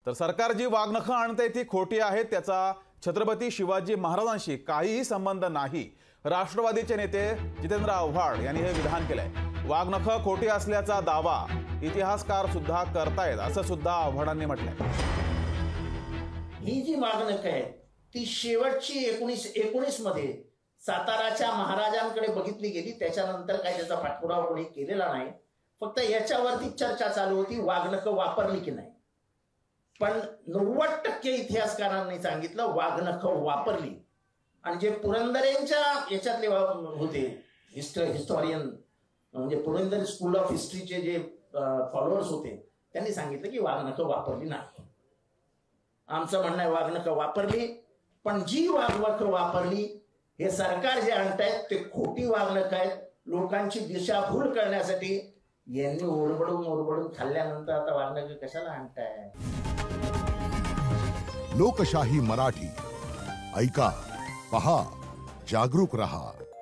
तर सरकार जी वाघनखं आणते ती खोटी आहेत, त्याचा छत्रपती शिवाजी महाराजांशी काहीही संबंध नाही। राष्ट्रवादीचे नेते जितेंद्र आव्हाड यांनी हे विधान केलंय। वाघनखं खोटी असल्याचा दावा इतिहासकार सुद्धा करतायत, असं सुद्धा आव्हाडांनी म्हटलंय। ही जी वाघनखं आहे ती शेवटची 1919 मध्ये साताराच्या महाराजांकडे बघितली गेली। त्याच्यानंतर काही त्याचा पाठपुरावा कोणी केलेला नाही। फक्त याच्यावरती चर्चा चालू होती, वाघनखं वापरली की नाही। पण 90% इतिहासकारांनी सांगितलं वाघनखं वापरली। आणि जे पुरंदरेंच्या याच्यातले होते हिस्टोरियन, म्हणजे पुरंदर स्कूल ऑफ हिस्ट्रीचे जे फॉलोअर्स होते, त्यांनी सांगितलं की वाघनखं वापरली नाही। आमचं म्हणणं आहे वाघनखं वापरली, पण जी वाघनखं वापरली हे सरकार जे आणतायत ते खोटी वाघनखं आहेत। लोकांची दिशाभूल करण्यासाठी यांनी ओरबडून खाल्ल्यानंतर आता वाघनखं कशाला आणताय? लोकशाही मराठी ऐका, पहा, जागरूक रहा।